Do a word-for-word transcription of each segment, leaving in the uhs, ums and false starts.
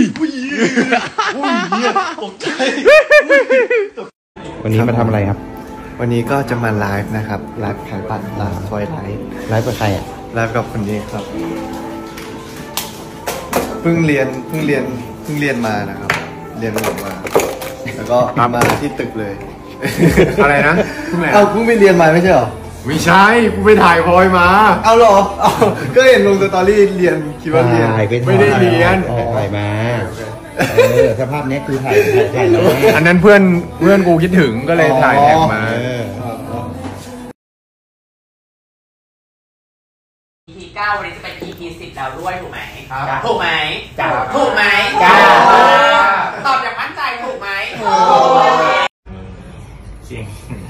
อุ้ยอุ้ยเหี้ยตกใจวันนี้มาทำอะไรครับวันนี้ก็จะมาไลฟ์นะครับไลฟ์ขายบัตรร้านทอยไลฟ์ไลฟ์กับใครอ่ะไลฟ์กับคนนี้ครับเพิ่งเรียนเพิ่งเรียนเพิ่งเรียนมานะครับเรียนหมดมาแล้วก็มาที่ตึกเลยอะไรนะเอาเพิ่งไปเรียนมาไม่ใช่หรอไม่ใช่กูไปถ่ายพลอยมาเอาหรอเอาก็เห็นลงสตอรี่เรียนคิดว่าเรียนไม่ได้เรียนถ่ายมาเออสภาพนี้คือถ่ายถ่ายแล้วอันนั้นเพื่อนเพื่อนกูคิดถึงก็เลยถ่ายแท็กมาอี พี เก้าวันนี้จะเป็น อี พี สิบแล้วด้วยถูกไหมถูกไหมถูกไหมตอบอย่างมั่นใจถูกไหมเสียง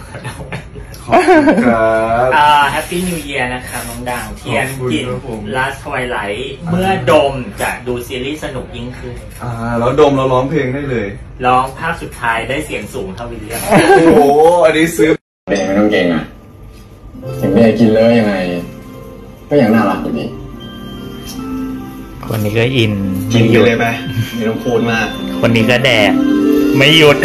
ครับอ่าแฮปปี้นิวเยียร์นะครับน้องดังเทียนกินลาสทวายไลท์เมื่อดมจะดูซีรีส์สนุกยิ่งขึ้นอ่าแล้วดมเราร้องเพลงได้เลยร้องภาคสุดท้ายได้เสียงสูงเท่าวิลเลียมโอ้โหอันนี้ซื้อเพลงไม่ต้องเก่งอ่ะถึงไม่ได้กินเลยยังไงก็ยังน่ารักอยู่ดีคนนี้ก็อินกินเลยไหมไม่ต้องพูดมากคนนี้ก็แดกไม่หยุด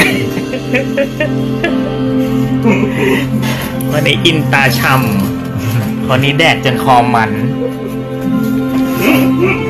วันนี้กินตาช่ำคนนี้แดกจนคอมัน